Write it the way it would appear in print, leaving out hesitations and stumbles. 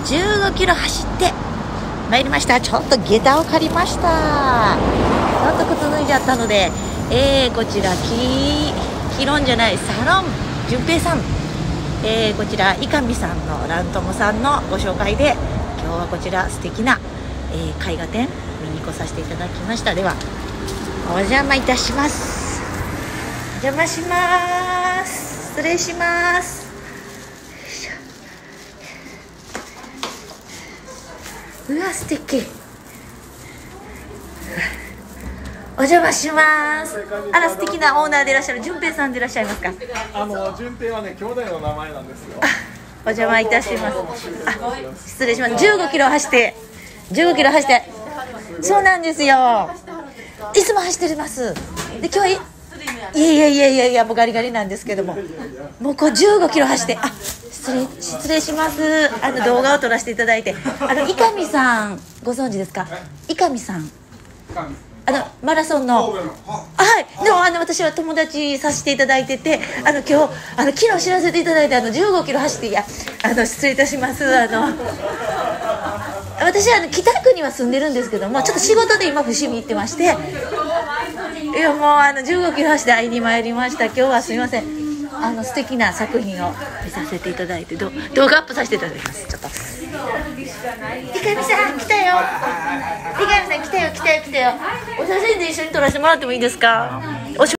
15キロ走って参りました。ちょっと下駄を借りました。ちょっと靴脱いじゃったので、こちらサロン純平さん、こちら伊上さんのラントモさんのご紹介で、今日はこちら素敵な、絵画展見に来させていただきました。ではお邪魔いたします。お邪魔します。失礼します。うわ素敵。お邪魔します。あら素敵なオーナーでいらっしゃる純平さんでいらっしゃいますか。 純平はね、兄弟の名前なんですよ。 お邪魔いたします。失礼します。15キロ走ってそうなんですよ。いつも走ってます。で今日はいやもうガリガリなんですけども、もうこう15キロ走って、失礼します。動画を撮らせていただいて、伊上さんご存知ですか。伊上さん、マラソンの、はい、でも私は友達させていただいてて、今日昨日知らせていただいて、15キロ走って、失礼いたします。私は北区には住んでるんですけども、ちょっと仕事で今伏見行ってまして、いやもう15キロ走って会いに参りました。今日はすみません、素敵な作品を見させていただいて、動画アップさせていただきます。ちょっと伊上さん来たよ。伊上さん来たよ。お写真で一緒に撮らせてもらってもいいですか。